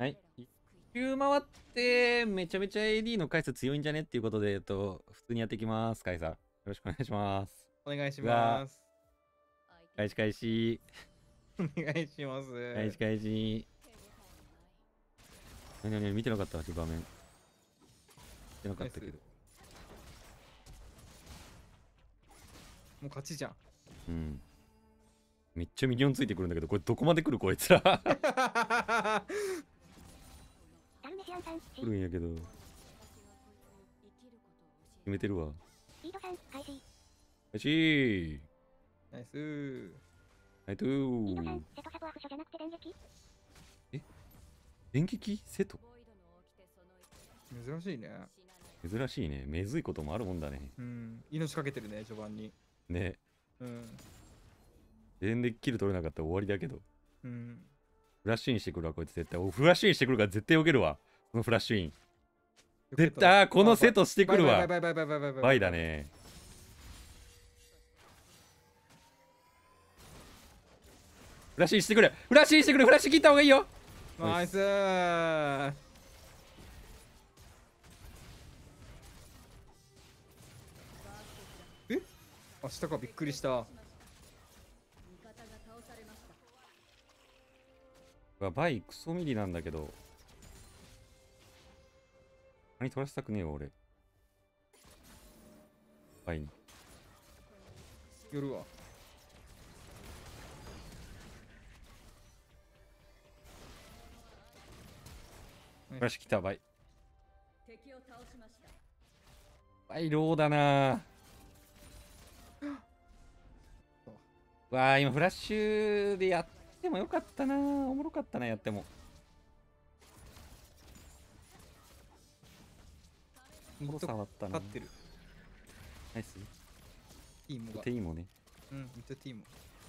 はい。一周回って、めちゃめちゃ AD の回数強いんじゃねっていうことで、普通にやっていきます、カイさん。よろしくお願いします。 お願いしうわます。 開始開始。 お願いします。 開始開始。何見てなかったわ、場面。見てなかったけど。 もう勝ちじゃん。 うん。めっちゃミニオンついてくるんだけど、これどこまで来るこいつら。来るんやけど。決めてるわ。開始。 ナイス。 ナイトー。え電撃セト珍しいね。 珍しいね。めずいこともあるもんだね。 うん。命かけてるね、序盤に。 ね。 うん。 全然キル取れなかったら終わりだけど。 うん。 フラッシュインしてくるわ、こいつ絶対。フラッシュインしてくるから絶対避けるわ。このフラッシュイン。絶対、このセトしてくるわ。バイだね。フラッシュインしてくる。フラッシュインしてくる。フラッシュ切った方がいいよ。 ナイスー。え、明日かびっくりした。 バイクソミリなんだけど。何取らせたくねえわ、俺。バイに。 夜は。 フラッシュ来た、バイ。バイローだなわあ、今フラッシュでやってもよかったなおもろかったな、やっても。おもろさはあったな。 勝ってる。 ナイス。 ティーモが。 ティーモね。 うん、ミッドティーモ。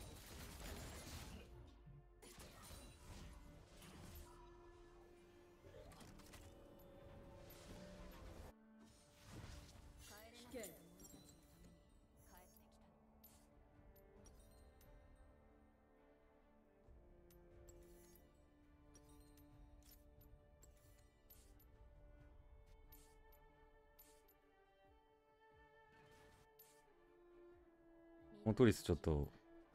モントリスちょっと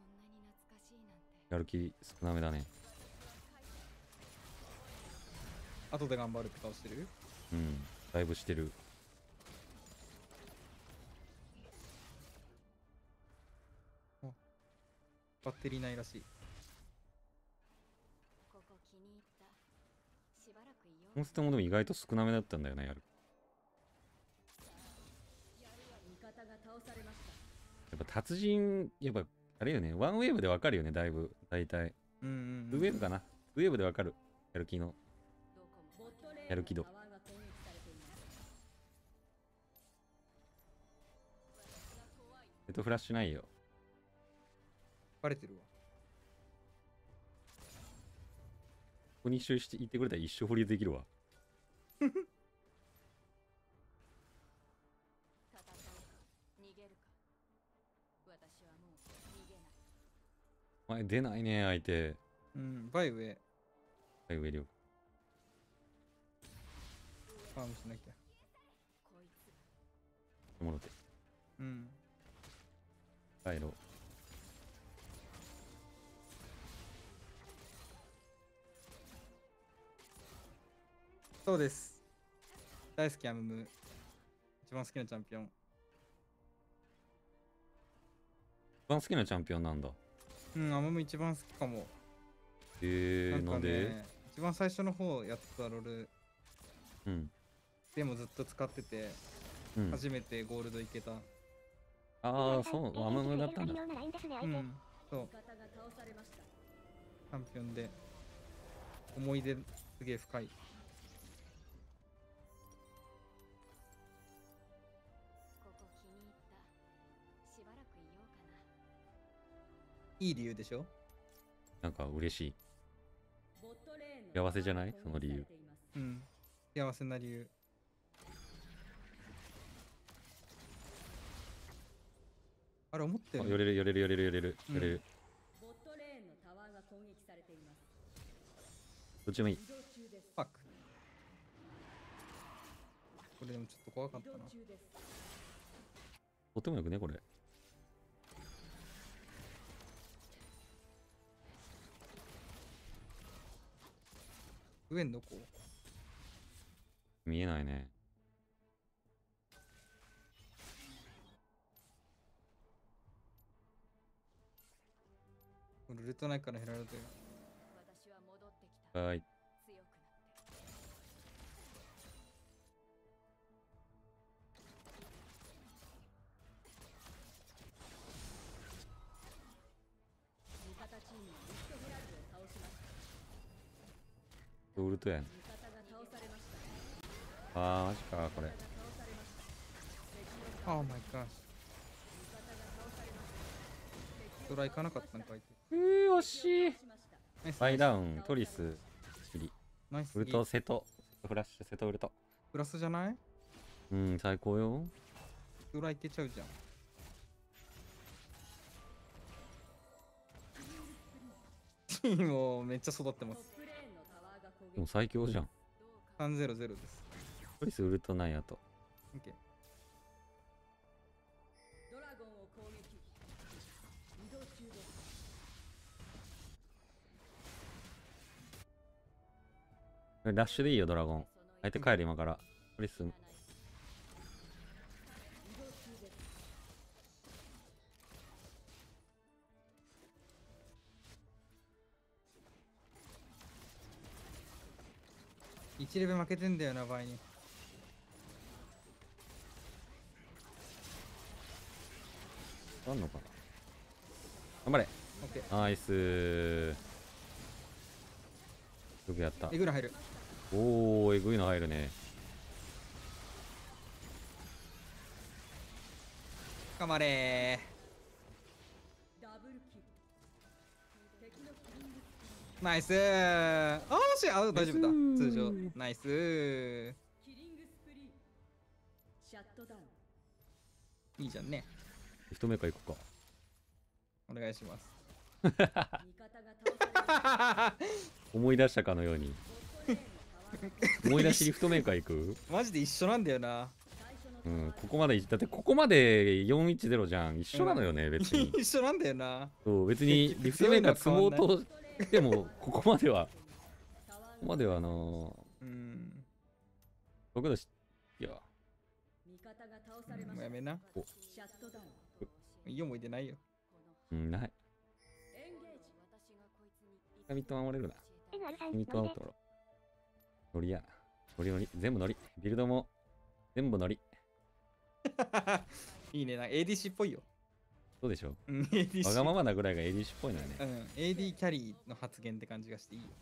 やる気少なめだね。 後で頑張るって顔してる。 うん、だいぶしてる。 バッテリーないらしい。 モンステもでも意外と少なめだったんだよね、やる。やっぱ達人、やっぱあれよね、ワンウェーブでわかるよね、だいぶ、大体。 うんうん 2ウェーブかな ?2 ウェーブでわかる。やる気の。やる気度。フラッシュないよ。 バレてるわ。 ここに一周して言ってくれたら一生フリーズできるわ。前出ないね、相手。 うん、バイ上。 はい、上量。 ファームしなきゃ。 もろて。 うん。 帰ろう。 そうです。大好きアムム。一番好きなチャンピオン。 一番好きなチャンピオンなんだ。 うん、アムム一番好きかも。 なんで一番最初の方やってたロール。 うん。 でもずっと使ってて、 うん、 初めてゴールドいけた。 ああ、そう、アムムだったんだ。 うん、そう。チャンピオンで、思い出すげえ深い。いい理由でしょ。 なんか嬉しい。幸せじゃないその理由。 うん。幸せな理由。あれ思ってる。 寄れる寄れる寄れる寄れる寄れる。どっちもいい。 れでもちょっと怖かったな。 とてもよくねこれ。 上んどこ？ 見えないね。 俺ルートないから減られてる。 はい。ウルトやん。あーマジかこれ。 ああ、マイガー。ドラ行かなかったんかいて。 惜しい。バイダウン、トリス、キリ。 ナイス。 ウルト、セト、フラッシュ、セトウルト。 プラスじゃない？ うん、最高よ。 ドラいけちゃうじゃん。チームめっちゃ育ってます。 でも最強じゃん。 300です。 トリス、ウルトないやと。 オッケー。 ラッシュでいいよ、ドラゴン。相手帰る今から。トリス。 1レベル負けてんだよな、場合に。 あんのかな。頑張れ。 オッケー。 ナイスー。よくやった。 えぐら入る。 おー、えぐいの入るね。 頑張れー。ナイスー。あーし、あ、大丈夫だ。通常。ナイスー。いいじゃんね。 リフトメーカー行こうか。 お願いします。 思い出したかのように。思い出しリフトメーカー行く。 マジで一緒なんだよな。 うん、ここまで、だってここまで410じゃん。一緒なのよね、別に。 一緒なんだよな。 そう、別にリフトメーカー積もうとしても、ここまでは、 うん。 僕のし、いや、 もうやめな。 おいい思い出ないよ。 うん、ない。ミット守れるな。ミットアウトろ。ノリや。ノリノリ。全部ノリ。ビルドも全部ノリ。 いいね。なんか ADC っぽいよ。 そうでしょ。 うん、ADC。 わがままなぐらいが ADC っぽいのよね。 うん、AD キャリーの発言って感じがしていいよ。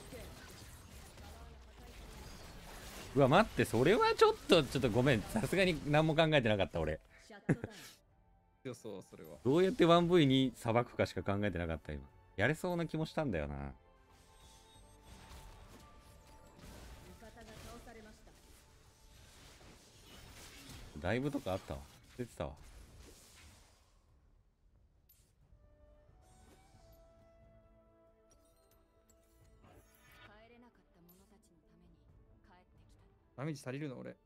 うわ、待って、それはちょっとごめん。さすがに何も考えてなかった、俺。 強そう、それは。 どうやって 1V にさばくかしか考えてなかった、今。やれそうな気もしたんだよな。ライブとかあったわ。出てたわ。 ダメージ足りるの俺。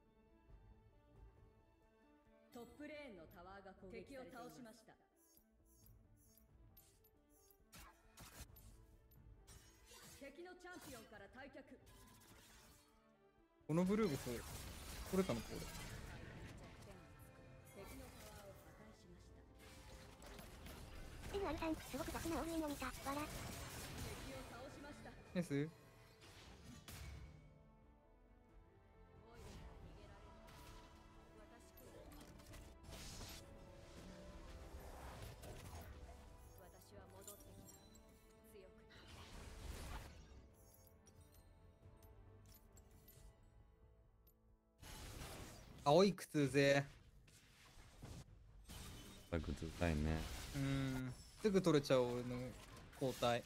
トップレーンのタワーが攻撃敵を倒しました。敵のチャンピオンから退却。 このブルーブス取れたのこれ。 敵のタワーを破壊しました。 NR さん、すごく雑なオールインを見た。わら。 敵を倒しました。 ネス私は戻ってきた。強くなる。 青い靴ぜ。 バグずたいね。 すぐ取れちゃう俺の交代。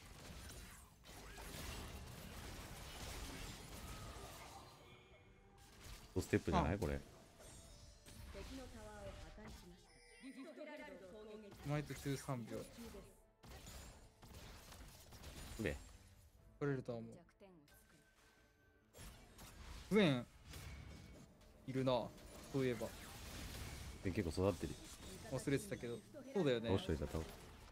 ステップじゃないこれ。 敵のタワーを破壊しました。リフトヘラルドを攻撃。 お前と13秒。 で、 取れるとは思う。 弱点を作る。 グエンいるな、そういえばで結構育ってるよ。 忘れてたけど。そうだよね。 倒しといた倒し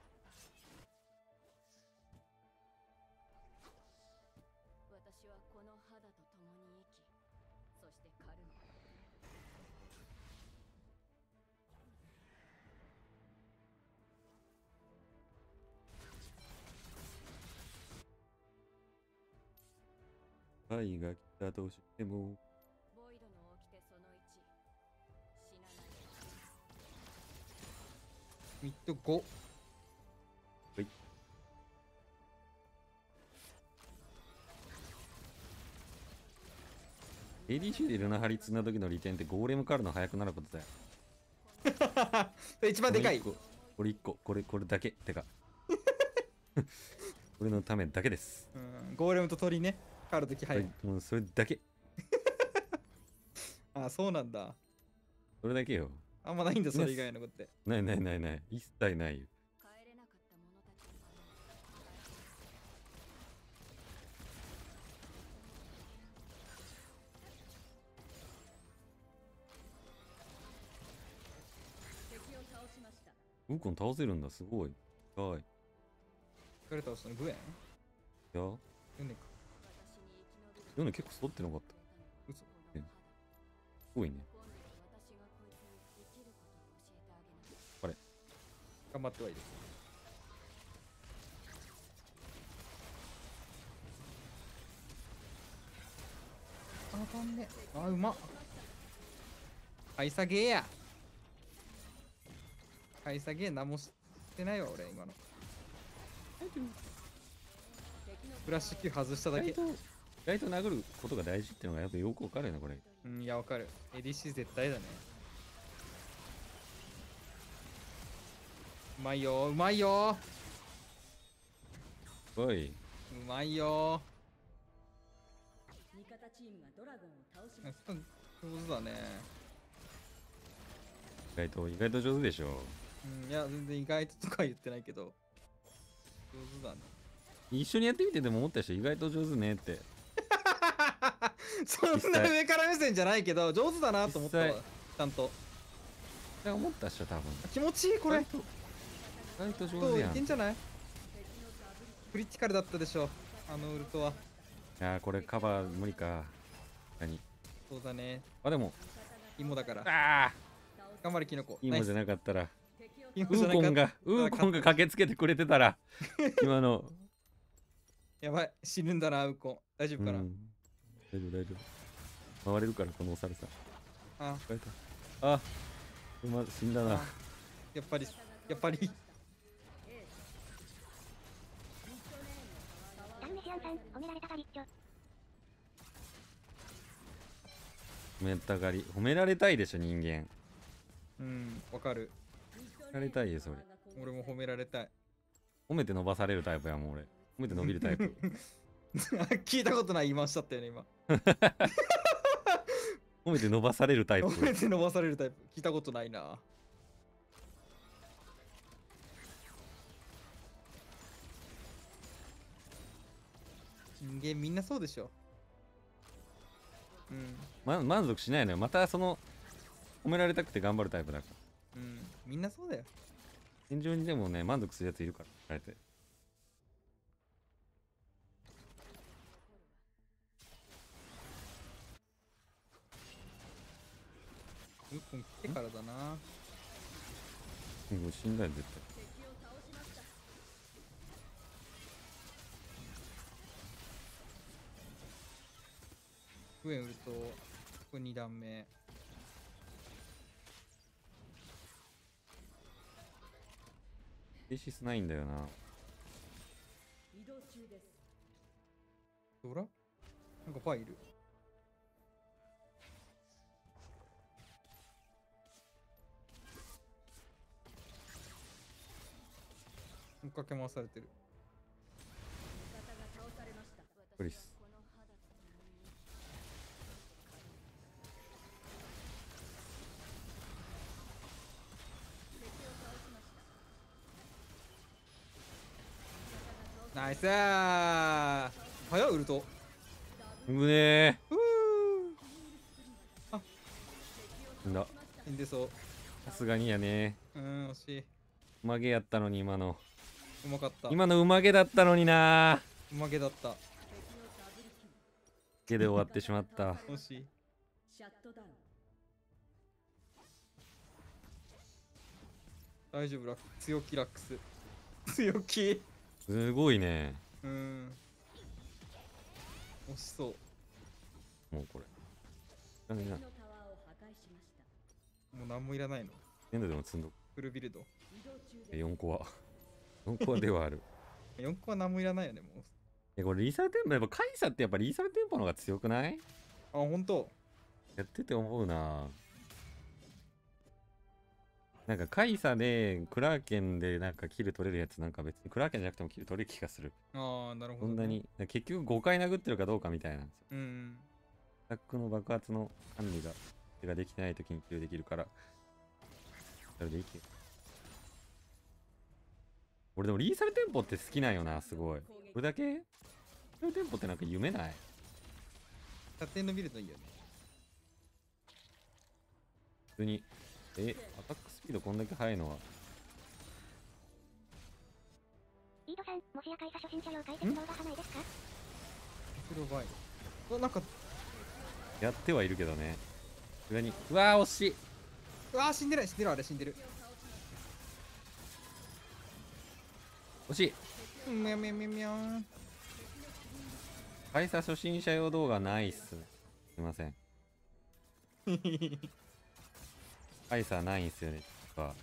私はこの肌と共に生き、そして狩るの。 愛が来たとしてもボイドの掟その1、死なない。 ミッド5。 はい。ADC でルナハリ積んだ時の利点ってゴーレム狩るの早くなることだよ。 一番でかい。 これ1個、これだけ。てか。これのためだけです。 うん、ゴーレムと鳥ね。狩るとき早い。 もうそれだけ。 あ、そうなんだ。 それだけよ。 あんまないんだ、それ以外のことって。 ないないないない。一切ないよ。 帰れなかった者たちの敵を倒しました。 ウーコン倒せるんだ、すごい。はい。 疲れたそのグエンいや、 ヨネか。 私に生き延びる。 ヨネ結構揃ってなかった。 嘘。 すごいね。 今度は私がこいつに生きることを教えてあげなさい。 頑張ってはいる。あかんね。あ、うまっ。買い下げや。買い下げ何もしてないわ、俺、今の。フラッシュ Q 外しただけ。 意外と殴ることが大事っていうのがやっぱよくわかるよね、これ。 うん、いや、わかる。ADC 絶対だね。うまいよ、うまいよ。 おい。 うまいよ。 味方チームがドラゴンを倒しまし上手だね。 意外と上手でしょ。 うん、いや、全然意外ととか言ってないけど。上手だね。 一緒にやってみてでも思った人意外と上手ねって。 そんな上から目線じゃないけど、上手だなと思ったわ。 実際ちゃんと。 思ったっしょ、多分。 気持ちいい、これ。 意外とそう、い上手やん。いけんじゃない？クリティカルだったでしょ、あのウルトは。 やー、これカバー無理か。何そうだね。 あ、でも。 芋だから。 ああ頑張れ、キノコ。 今じゃなかったら。 ウウーコンが駆けつけてくれてたら。今の。 やばい、死ぬんだな、ウコン。大丈夫かな。 大丈夫、大丈夫。回れるから、このお猿さん。 あ、 あ、死んだな。 やっぱり、やっぱり。 ダンメシアンさん、褒められたがりっちょ。 褒められたいでしょ、人間。 うん、わかる。 褒められたいよ、それ。 俺も褒められたい。 褒めて伸ばされるタイプやもん、俺。褒めて伸びるタイプ。 聞いたことない言いましたったよね、今。 褒めて伸ばされるタイプ。 褒めて伸ばされるタイプ。聞いたことないな。人間みんなそうでしょ。うん。 満足しないのよ。またその褒められたくて頑張るタイプだから。 うん。みんなそうだよ。 天井にでもね、満足するやついるから、あれて。 ウコン来てからだな。 もう死んだよ、絶対。 グエンウルト、ここ2段目。 エシスないんだよな。 移動中です。 ドラなんかパイいる。追っかけ回されてる。 味方が倒されました。 クリス。 この肌と共に敵を倒しました。 ナイスー。早っ、ウルト。 うねうー。あ、 んだ。 死んでそう。 さすがにやね。 惜しい。 うまげやったのに今の。 うまかった。 今のうまげだったのにな。 うまげだった。 毛で終わってしまった。 惜しい。 シャットダウン。 大丈夫ラックス。強気ラックス。強気。 すごいね。 惜しそう。 もうこれ。なんだ敵のタワーを破壊しました。 もう何もいらないの。 エンドでも積んどく。 フルビルド。 移動中です。 4個は。4個はではある。 4個は何もいらないよね、もこれリーサルテンポ、やっぱカイサってやっぱリーサルテンポの方が強くない？ う。あ、ほんと。 やってて思うな。なんかカイサでクラーケンでなんかキル取れるやつ、なんか別にクラーケンじゃなくてもキル取れる気がする。 ああ、なるほど、ね。 そんなに。結局5回殴ってるかどうかみたいなんですよ。 うん。 アタックの爆発の管理ができてない時にキルできるから。それでいいけど。俺でもリーサルテンポって好きなんよな、すごい。これだけリーサルテンポってなんか夢ない？ 縦のビルドいいよね。 普通に。アタックスピードこんだけ速いのは。 イードさん、もしやカイサ初心者用解説動画派ないですか？ 黒バイル。なんか、 やってはいるけどね。さすがに。うわー、惜しい。 うわー、死んでない、死んでる、あれ死んでる。 惜しい。 みゃみゃみゃみゃーん。 カイサ初心者用動画ないっす。すいません。カイサないんすよね。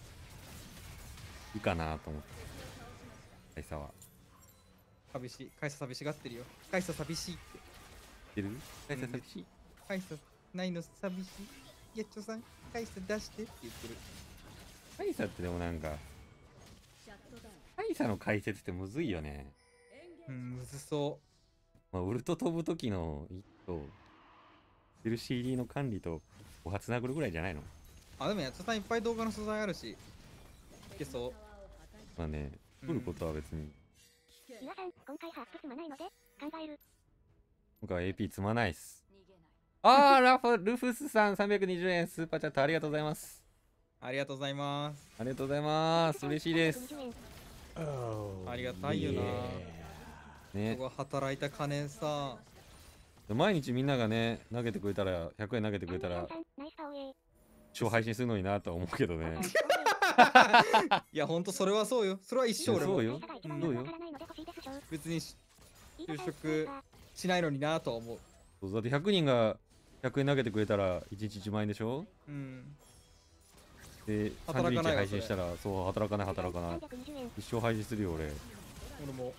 いいかなと思って。カイサは。 寂しい。カイサ寂しがってるよ。カイサ寂しいって。 知ってる？カイサ寂しい。 カイサないの寂しい。やっちょさん、カイサ出してって言ってる。 カイサってでもなんか、 シャットダウン。 カイサの解説ってむずいよね。 むずそまあ、ウルト飛ぶ時の一と、LCD の管理と、お初殴るぐらいじゃないの？ う。あ、でもやっちょさんいっぱい動画の素材あるし。いけそう。 まあね、取ることは別に、 岩さん、今回ハープ積まないので、考える。 僕は AP 積まないっす。 逃げない。 ルフスさん320円スーパーチャットありがとうございます。 ありがとうございます。 ありがとうございます。嬉しいです。 320円ありがたいよな。 ねここ、働いた金さ。 毎日みんながね、投げてくれたら、100円投げてくれたら、 さん、ナイスパオエー。 一生配信するのになとは思うけどね。 いや、ほんとそれはそうよ。それは一生俺もそうよカイサが一番そうよわからないので欲しいですしょう。 別に就イードさん職しないのになとは思う。 そうだって100人が100円投げてくれたら、1日1万円でしょ？ うん。 で、30日働かないわ配信したら、そう、働かない、働かない。 320円。 一生配信するよ、俺。 俺も。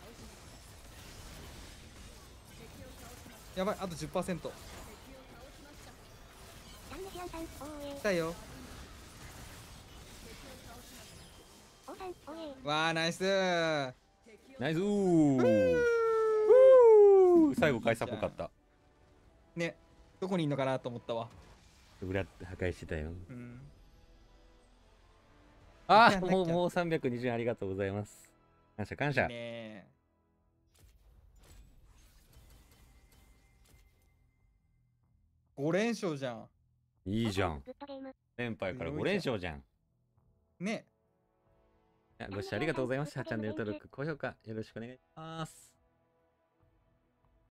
やばい、あと 10%。 ランネシアンさん、オーエー。 来たよ。 オーさん、オーエー。 わー、ナイスー。 ナイス最後、返さっぽかった。 ね、どこにいんのかなと思ったわ。 裏破壊してたよ。 うん。 あやんなきゃもう320円ありがとうございます。感謝、感謝。 ねえ。5連勝じゃん。 いいじゃん。 グッドゲーム。 先輩から5連勝じゃん。 ね。 ご視聴ありがとうございました。チャンネル登録、高評価よろしくお願いします。